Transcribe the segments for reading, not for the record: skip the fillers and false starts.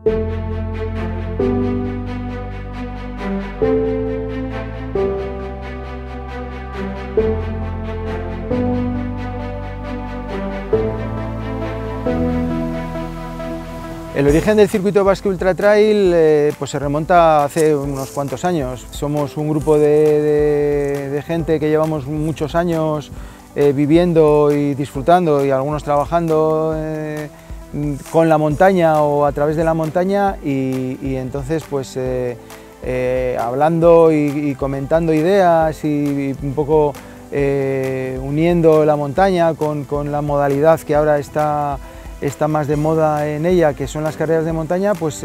El origen del circuito Basque Ultra Trail pues se remonta hace unos cuantos años. Somos un grupo de gente que llevamos muchos años viviendo y disfrutando y algunos trabajando con la montaña o a través de la montaña y entonces pues hablando y comentando ideas y un poco uniendo la montaña con la modalidad que ahora está más de moda en ella, que son las carreras de montaña, pues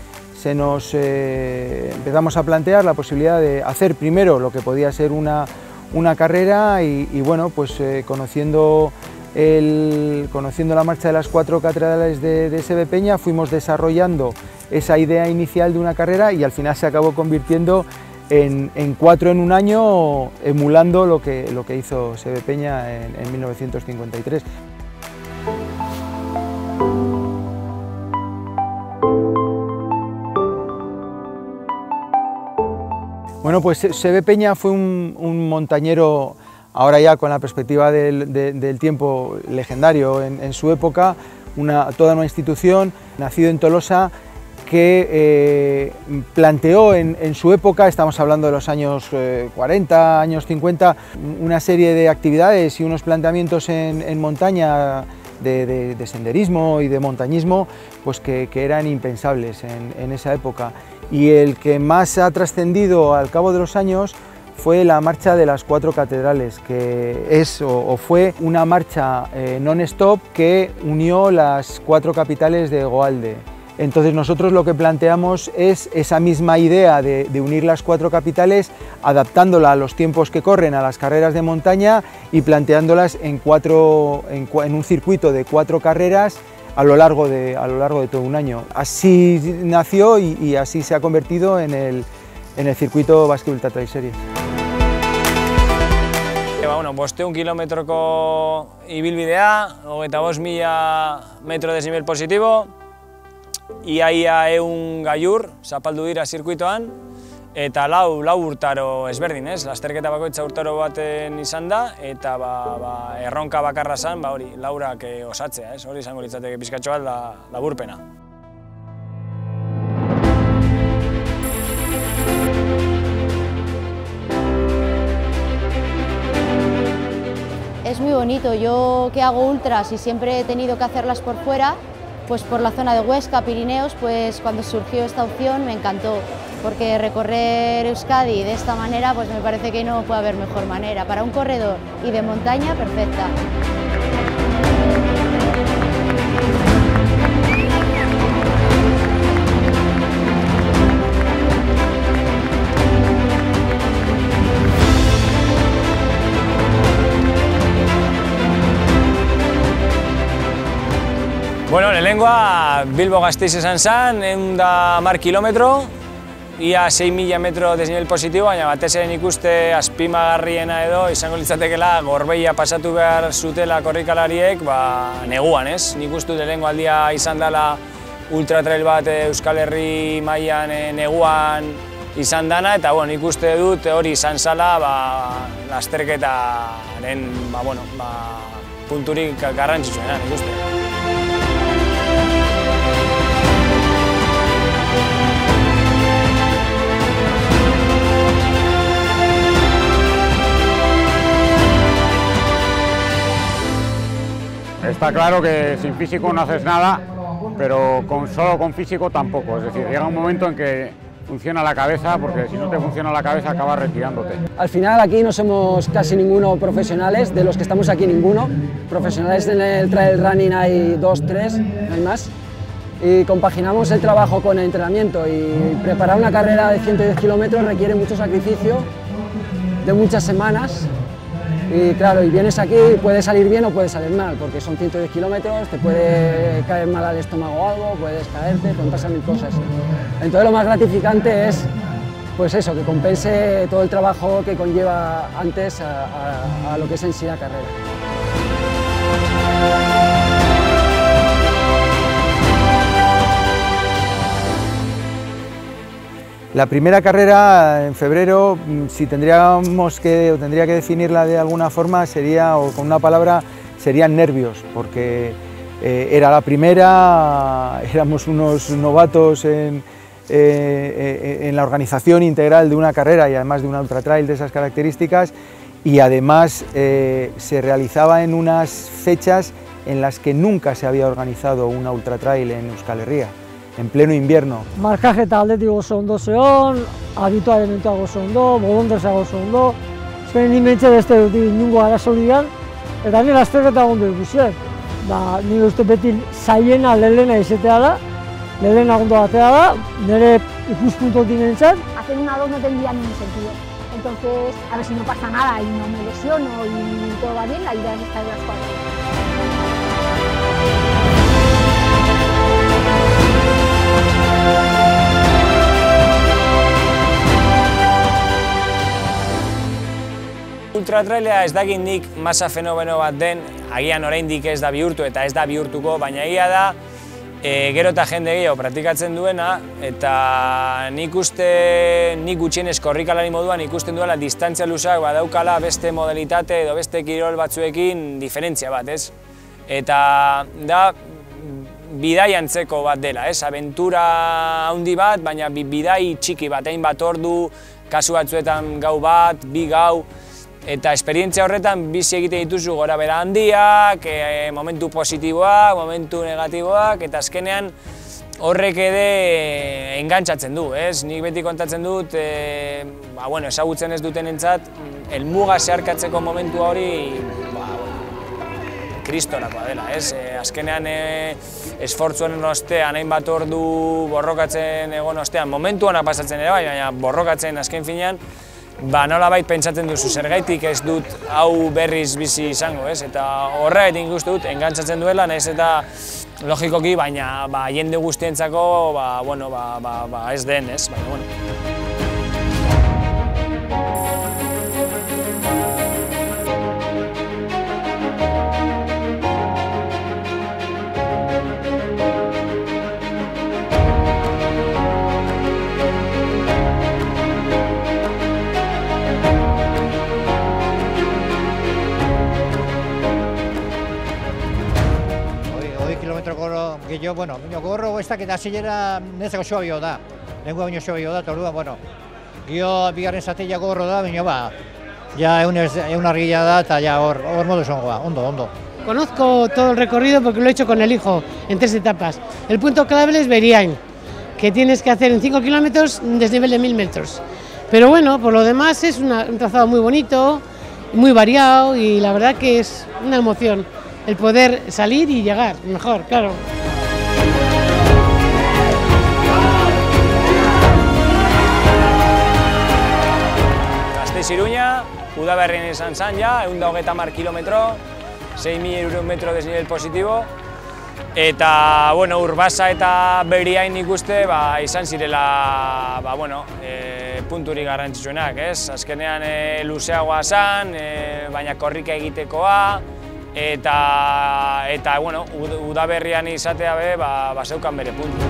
empezamos a plantear la posibilidad de hacer primero lo que podía ser una carrera y bueno, pues conociendo la marcha de las 4 catedrales de SB Peña, fuimos desarrollando esa idea inicial de una carrera y al final se acabó convirtiendo en 4 en un año, emulando lo que hizo SB Peña en 1953. Bueno, pues SB Peña fue un montañero, ahora ya con la perspectiva del tiempo, legendario en su época, toda una institución, nacido en Tolosa, que planteó en su época, estamos hablando de los años 40, años 50, una serie de actividades y unos planteamientos en montaña de senderismo y de montañismo pues que eran impensables en esa época. Y el que más ha trascendido al cabo de los años fue la marcha de las 4 catedrales, que es o fue una marcha non-stop que unió las 4 capitales de Goalde. Entonces nosotros lo que planteamos es esa misma idea de unir las 4 capitales, adaptándola a los tiempos que corren a las carreras de montaña y planteándolas en un circuito de 4 carreras a lo largo de todo un año. Así nació y así se ha convertido en el circuito Basque Ultra Trail Series. Bueno, 500 kilometroko ibilbidea, 25.000 metro desnivel positibo, iaia 100 gailur zapaldu dira zirkuitoan, eta lau urtaro ezberdin, ez? Lasterketa bakoitza urtaro baten izan da, eta erronka bakarra zen, hori, laurak osatzea, ez? Hori izango litzateke pixkatxo bat laburpena. Es muy bonito. Yo que hago ultras y siempre he tenido que hacerlas por fuera, pues por la zona de Huesca, Pirineos, pues cuando surgió esta opción me encantó, porque recorrer Euskadi de esta manera pues me parece que no puede haber mejor manera. Para un corredor y de montaña, perfecta. Bueno, lehenengoa Bilbo-Gasteiz izan zen, 110 kilometro, ia 6.000 metro desnivel positibo, baina batez ere ikuste azpimagarriena edo izango litzatekela Gorbeia pasatu behar zutela korrikalariek neguan, ez? Nik uste lehenengo aldia izan dela ultra trail bat Euskal Herri mailan neguan izan dana, eta nik uste dut hori izan zala lasterketaren punturik garrantzitsuena, nik uste. Está claro que sin físico no haces nada, pero solo con físico tampoco. Es decir, llega un momento en que funciona la cabeza, porque si no te funciona la cabeza acabas retirándote. Al final aquí no somos casi ninguno profesionales, de los que estamos aquí ninguno. Profesionales en el trail running hay 2, 3, no hay más. Y compaginamos el trabajo con el entrenamiento y preparar una carrera de 110 kilómetros requiere mucho sacrificio, de muchas semanas. Y claro, y vienes aquí y puede salir bien o puede salir mal, porque son 110 kilómetros, te puede caer mal al estómago o algo, puedes caerte, pueden pasar mil cosas. Entonces lo más gratificante es, pues eso, que compense todo el trabajo que conlleva antes a lo que es en sí la carrera. La primera carrera en febrero, si tendría que definirla de alguna forma, sería, o con una palabra, serían nervios, porque era la primera, éramos unos novatos en la organización integral de una carrera y además de una ultra trail de esas características, y además se realizaba en unas fechas en las que nunca se había organizado una ultra trail en Euskal Herria, en pleno invierno. Markaje eta aldetik oso ondo zeon, abitua elementuak oso ondo, bolondresak oso ondo, ezken nimentxe beste dut inungo arazorian, eta nire azterketa ondo ikusiek. Nire uste beti zailena lehena izatea da, lehena ondo batea da, nire ikuspuntotik nintzen. Hacer una 2 no tendría ningún sentido. Entonces, a ver si no pasa nada y no me lesiono y todo va bien, la idea es estar en las 4. Ultratrailea ez dakit nik masa fenomeno bat den, agian oraindik ez da bihurtu eta ez da bihurtuko, baina egia da gero eta jende gehiago praktikatzen duena, eta nik gutxienez korrikalari moduan ikusten duela distantzia luzeak badaukala beste modalitate edo beste kirol batzuekin diferentzia bat, ez? Eta da bidai antzeko bat dela, ez? Abentura handi bat, baina bidai txiki bat, hainbat ordu, kasu batzuetan gau bat, 2 gau, eta esperientzia horretan bizi egiten dituzu gora bera handiak, momentu positiboak, momentu negatiboak, eta azkenean horrek ere engantzatzen du, ez? Nik beti kontatzen dut, ezagutzen ez dutenentzat, helmuga zeharkatzeko momentu hori kristonakoa dela, ez? Azkenean esfortzuen ostean, hainbat ordu borrokatzen egon ostean, momentu hona pasatzen ere bai, baina borrokatzen azken finean, nolabait pentsatzen duzu, zergaitik ez dut hau berriz bizi izango, ez? Eta horregatik ikusten dut, engantzatzen duela, nahiz eta logikoki, baina jende guztientzako ez den, ez? Gehiago, gorro ez dakit hasiera nezako suabio da. Lengua baino suabio da, eta orduan, gio bigarren zateia gorro da, baina ja egun argila da, eta ja hor modu zongoa, ondo. Conozco todo el recorrido porque lo he hecho con el hijo en 3 etapas. El punto clave es Beriain, que tienes que hacer en 5 kilómetros un desnivel de 1000 metros. Pero bueno, por lo demás es un trazado muy bonito, muy variado y la verdad que es una emoción el poder salir y llegar mejor, claro. Gasteiz-Iruña, udaberrien izan zen ja, 130 kilometro, 6.000 metro desnivel positibo, eta Urbasa eta Beriain ikuste izan zirela punturik garrantzitsuenak, ez? Azkenean luzeagoa zen, baina korrika egitekoa, eta udaberrian izatea zeukan bere puntu.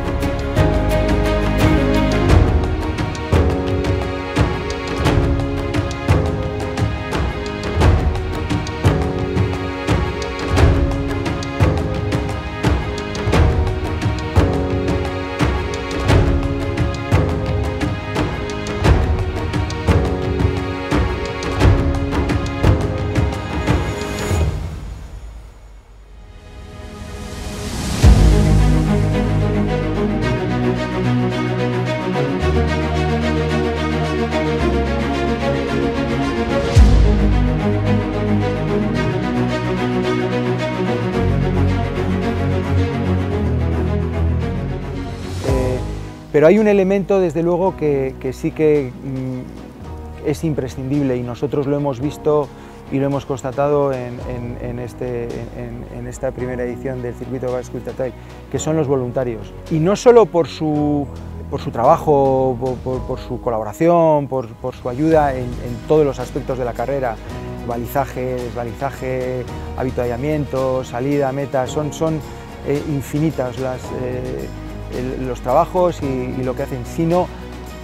Pero hay un elemento, desde luego, que sí que es imprescindible y nosotros lo hemos visto y lo hemos constatado en esta primera edición del Circuito Basque Ultra Trail, que son los voluntarios. Y no solo por su trabajo, por su colaboración, por su ayuda en todos los aspectos de la carrera, balizaje, desbalizaje, avituallamiento, salida, meta, son infinitas los trabajos y lo que hacen, sino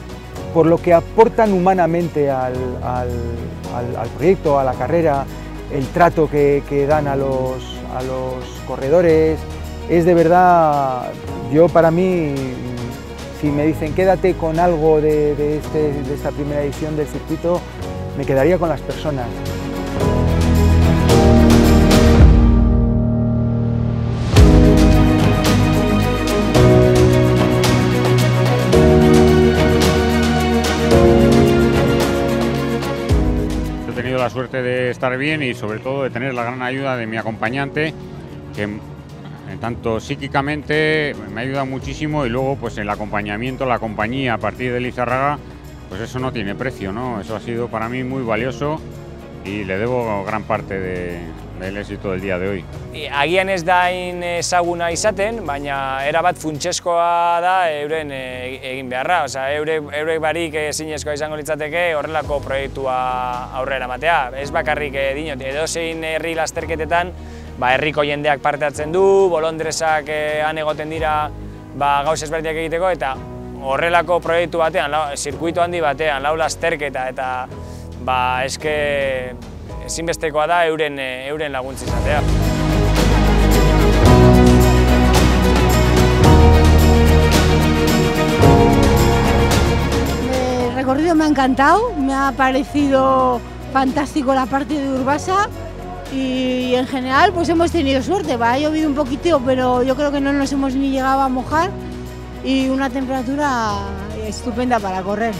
por lo que aportan humanamente al proyecto, a la carrera, el trato que dan a los corredores. Es de verdad, yo para mí, si me dicen quédate con algo de esta primera edición del circuito, me quedaría con las personas. He tenido la suerte de estar bien y sobre todo de tener la gran ayuda de mi acompañante, que tanto psíquicamente me ha ayudado muchísimo, y luego pues el acompañamiento, la compañía a partir de Lizarraga, pues eso no tiene precio, ¿no? Eso ha sido para mí muy valioso y le debo gran parte del éxito del día de hoy. Agian ez da hain ezaguna izaten, baina erabat funtsezkoa da euren egin beharra. Osea, eurek barik ezinezkoa izango litzateke horrelako proiektua aurrera ematea. Ez bakarrik dinot, edozein herri lasterketetan herriko jendeak parte hartzen du, bolondresak han egoten dira gauz ezberdinak egiteko, eta horrelako proiektu batean, zirkuito handi batean, lau lasterketa, eta eske ezinbestekoa da euren laguntza izatea. El recorrido me ha encantado, me ha parecido fantástico la parte de Urbasa. Y en general pues hemos tenido suerte, ha llovido un poquitito, pero yo creo que no nos hemos ni llegado a mojar, y una temperatura estupenda para correr.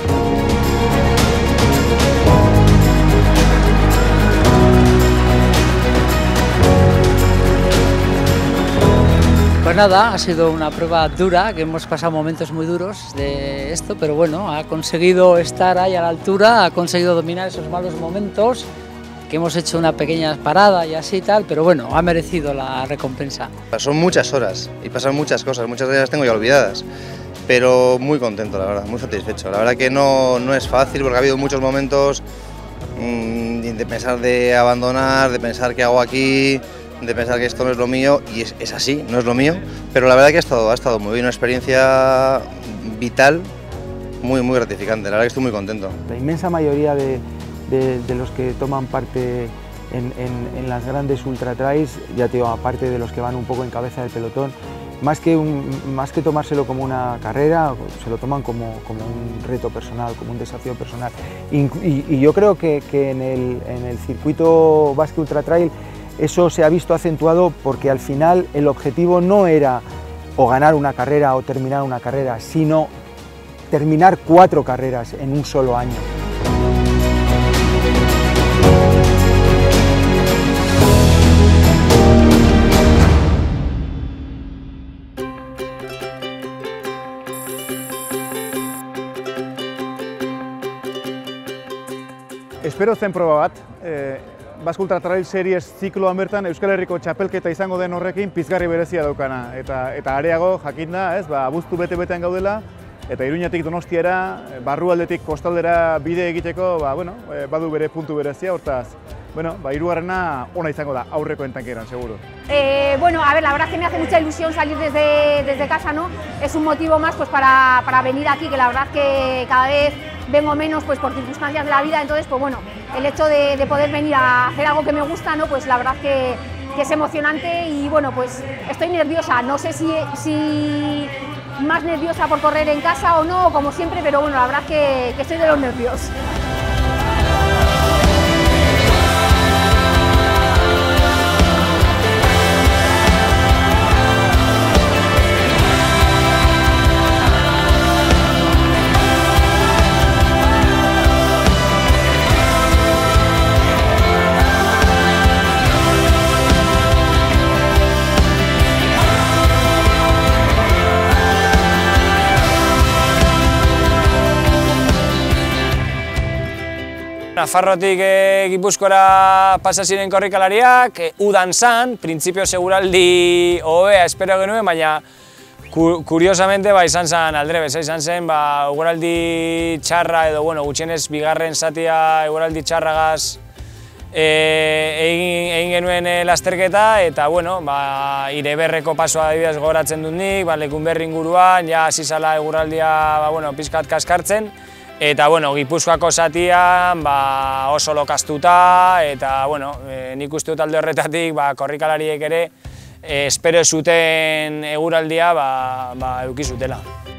Pues nada, ha sido una prueba dura, que hemos pasado momentos muy duros de esto, pero bueno, ha conseguido estar ahí a la altura, ha conseguido dominar esos malos momentos, que hemos hecho una pequeña parada y así y tal, pero bueno, ha merecido la recompensa. Son muchas horas y pasan muchas cosas, muchas de ellas las tengo ya olvidadas, pero muy contento, la verdad, muy satisfecho. La verdad que no es fácil, porque ha habido muchos momentos de pensar de abandonar, de pensar qué hago aquí, de pensar que esto no es lo mío, y es así, no es lo mío, pero la verdad que ha estado muy bien, una experiencia vital, muy gratificante, la verdad que estoy muy contento. La inmensa mayoría de los que toman parte en las grandes ultra trails, ya te digo, aparte de los que van un poco en cabeza del pelotón, más que tomárselo como una carrera, se lo toman como un reto personal, como un desafío personal. Y yo creo que en el circuito Basque Ultra Trail eso se ha visto acentuado, porque al final el objetivo no era o ganar una carrera o terminar una carrera, sino terminar 4 carreras en un solo año. Espero zen proba bat, Basque Ultra Trail Series zikloan bertan Euskal Herriko txapelketa izango den horrekin pizgarri berezia daukana. Eta areago jakinda, abuztu bete-betean gaudela, eta Iruñatik Donostiara, barrualdetik kostaldera bide egiteko, badu bere puntu berezia, hortaz, hirugarrena ona izango da, aurrekoen tankeran, seguro. Bueno, a ver, la verdad es que me hace mucha ilusión salir desde casa, ¿no? Es un motivo más pues para venir aquí, que la verdad es que cada vez vengo menos pues por circunstancias de la vida, entonces pues bueno, el hecho de poder venir a hacer algo que me gusta, ¿no? Pues la verdad que es emocionante, y bueno, pues estoy nerviosa, no sé si más nerviosa por correr en casa o no, como siempre, pero bueno, la verdad que estoy de los nervios. Nafarrotik Gipuzkoara pasa ziren korrikalariak, udan zan, printzipio seguraldi hobea espero genuen, baina kuriosamente izan zen aldrebes, izan zen eguraldi txarra edo, gutxienez bigarren zatia eguraldi txarragaz egin genuen lasterketa, eta bueno, Ireberreko pasoa adibidez gogoratzen dut nik, Lekunberri inguruan, ja hasi zala eguraldia pixkat kaskartzen, eta bueno, Gipuzkoako zatian oso lokaztuta, eta bueno, nik uste dut alde horretatik korrikalariek ere espero zuten eguraldia eduki zutela.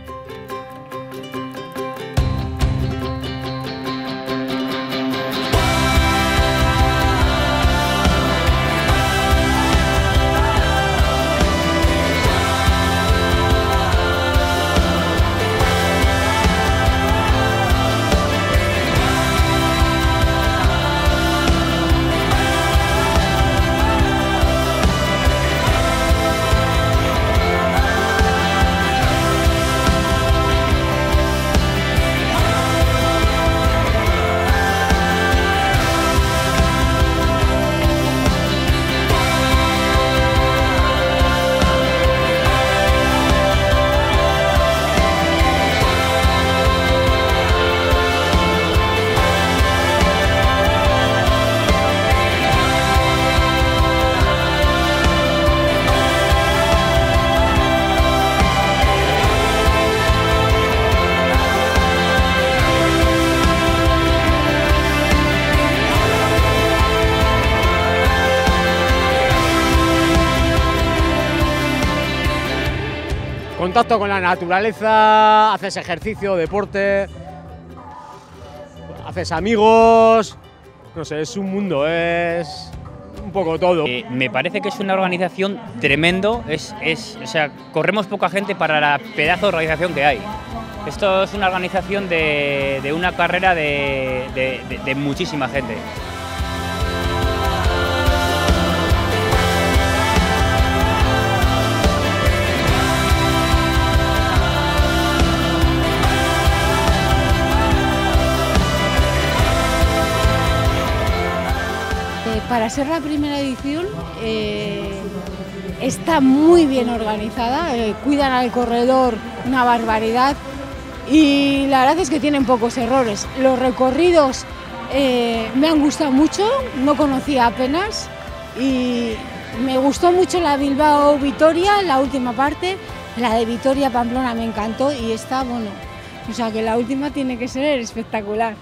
Contacto con la naturaleza, haces ejercicio, deporte, haces amigos, no sé, es un mundo, es un poco todo. Me parece que es una organización tremendo, o sea, corremos poca gente para la pedazo de organización que hay. Esto es una organización de una carrera de muchísima gente. Para ser la primera edición está muy bien organizada, cuidan al corredor una barbaridad y la verdad es que tienen pocos errores. Los recorridos me han gustado mucho, no conocía apenas y me gustó mucho la Bilbao-Vitoria, la última parte, la de Vitoria-Pamplona me encantó y está bueno, o sea que la última tiene que ser espectacular.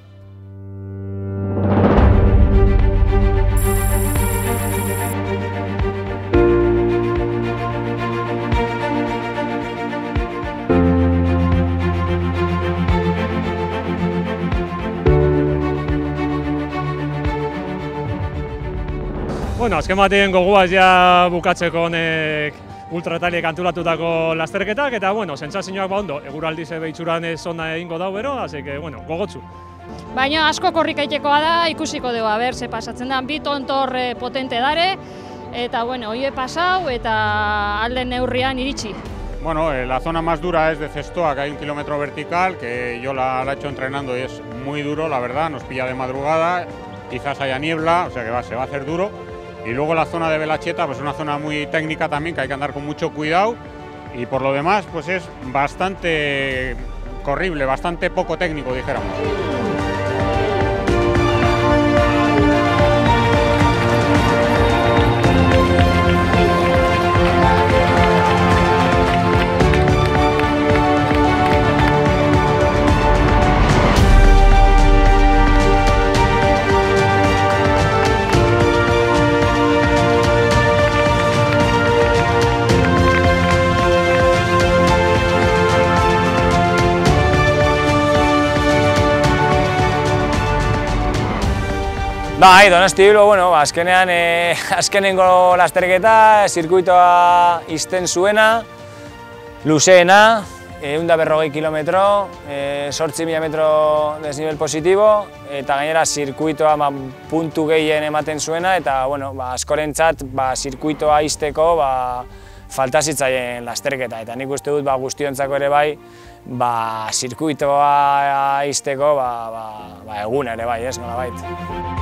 Bueno, azken batean gogoaz ja bukatzeko honek ultrataliek antolatutako lasterketak, eta bueno, sentsazioak ondo, eguraldi behitzuran ez ona egingo dau bero, así que bueno, gogotsu. Baina asko korrikaitekoa da, ikusiko dugu, a ber, ze pasatzen da, bi tontor potente dare, eta bueno, hoy he pasado eta alde neurrian iritsi. Bueno, la zona más dura es de Zestoa, que hay 1 kilómetro vertical, que yo la he hecho entrenando y es muy duro, la verdad, nos pilla de madrugada, quizás haya niebla, o sea que se va a hacer duro. Y luego la zona de Belacheta, pues es una zona muy técnica también, que hay que andar con mucho cuidado. Y por lo demás, pues es bastante corrible, bastante poco técnico, dijéramos. Bai, Donosti Bilbo, bueno, azkenengo lasterketa, zirkuitoa izten zuena, luzeena, 140 kilometro, 8.000 metro desnivel positibo, eta gainera zirkuitoa puntu gehien ematen zuena, eta bueno, askorentzat zirkuitoa izteko falta zitzaien lasterketa, eta nik uste dut guztiontzako ere bai, zirkuitoa izteko eguna ere bai, ez nolabait.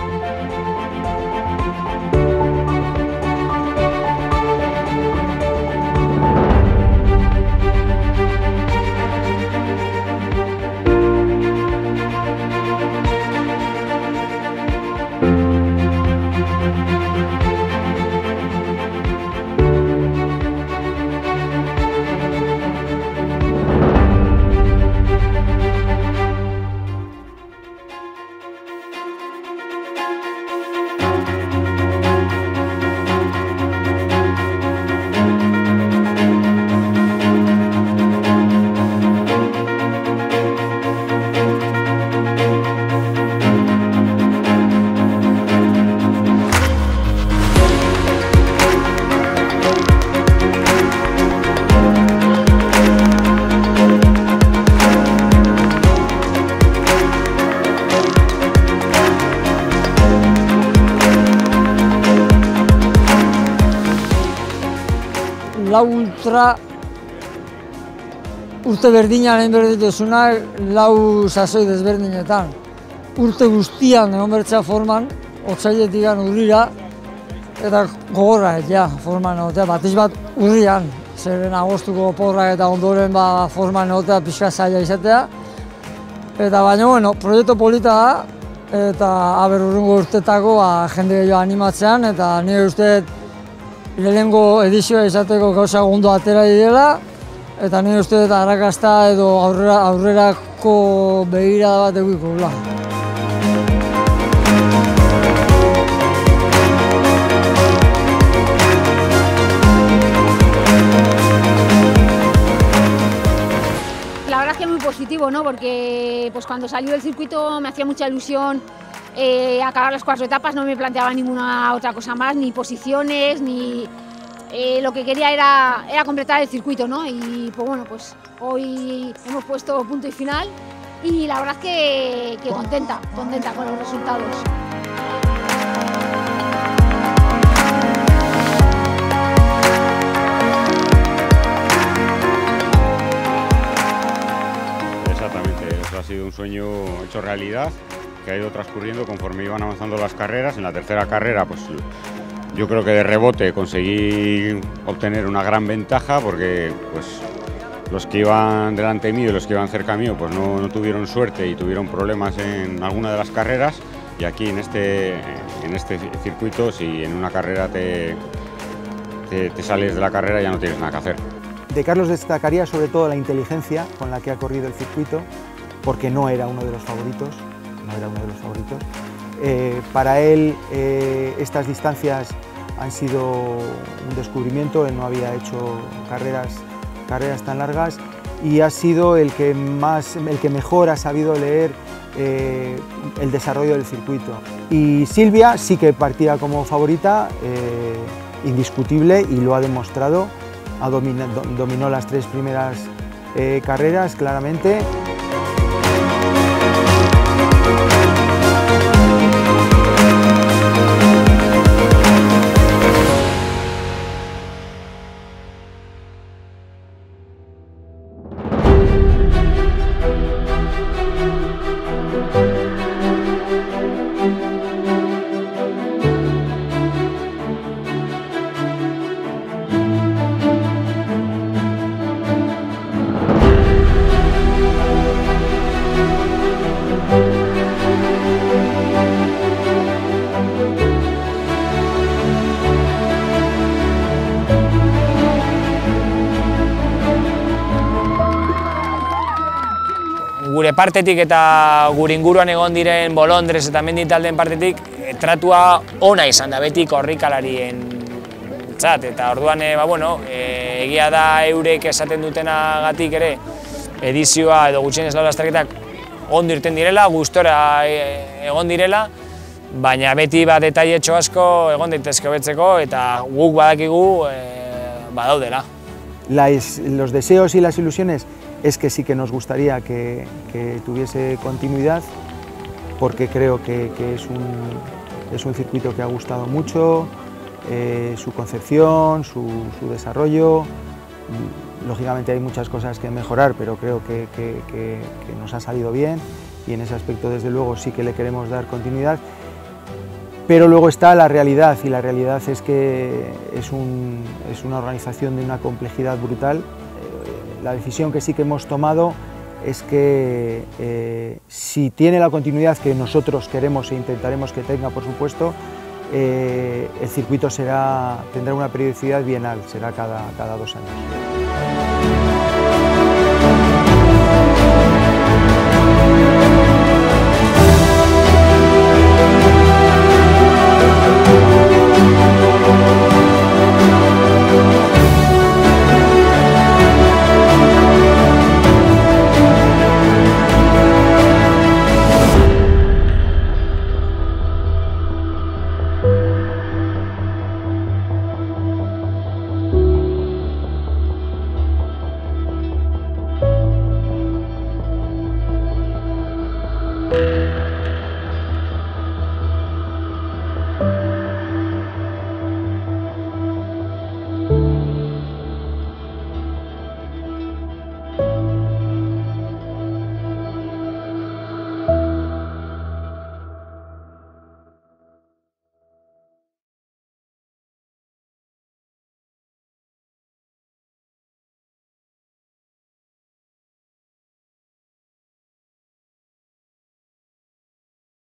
ultra urte berdinan egin behar dituzunak 4 sasoi desberdinetan. Urte guztian egon bertzea forman, otsailetik urrira, eta gogorra ja, forman egotea, batiz bat urrian, zeren agostuko oporrak eta ondoren forman egotea pixka zaila izatea. Eta baina, bueno, proiektu polita da, eta urrungo urtetako jende gehiago animatzean, eta nire uste lehenengo edizioa izateko gauza ondo atera direla, eta nire uste arrakasta edo aurrerako begirada bat egiko dela. La verdad es que muy positivo, ¿no? Porque pues cuando salió el circuito me hacía mucha ilusión acabar las 4 etapas, no me planteaba ninguna otra cosa más, ni posiciones, ni lo que quería era completar el circuito, ¿no? Y pues bueno, pues hoy hemos puesto punto y final y la verdad es que contenta con los resultados. Ha sido un sueño hecho realidad, que ha ido transcurriendo conforme iban avanzando las carreras. En la tercera carrera, pues yo creo que de rebote conseguí obtener una gran ventaja, porque pues los que iban delante mío y los que iban cerca mío pues no tuvieron suerte y tuvieron problemas en alguna de las carreras, y aquí en este circuito, si en una carrera te sales de la carrera, ya no tienes nada que hacer. De Carlos destacaría sobre todo la inteligencia con la que ha corrido el circuito, porque no era uno de los favoritos. Para él estas distancias han sido un descubrimiento, él no había hecho carreras tan largas, y ha sido el que mejor ha sabido leer el desarrollo del circuito. Y Silvia sí que partía como favorita, indiscutible, y lo ha demostrado. Dominó las 3 primeras carreras claramente. Gure partetik eta gure inguruan egon diren Bolondres eta mendi taldeen partetik tratua ona izan da beti korrikalarien txat, eta orduan egia da eurek esaten dutenagatik ere edizioa edo gutxienez lau lasterketak ondo irten direla, gustora egon direla, baina beti detailetxo asko egon daitezke hobetzeko eta guk badakigu badaudela. Los deseos y las ilusiones es que sí que nos gustaría que tuviese continuidad, porque creo que es un circuito que ha gustado mucho, su concepción, su desarrollo. Lógicamente hay muchas cosas que mejorar, pero creo que nos ha salido bien, y en ese aspecto desde luego sí que le queremos dar continuidad. Pero luego está la realidad, y la realidad es que es una organización de una complejidad brutal. La decisión que sí que hemos tomado es que si tiene la continuidad que nosotros queremos e intentaremos que tenga, por supuesto, el circuito tendrá una periodicidad bienal, será cada 2 años.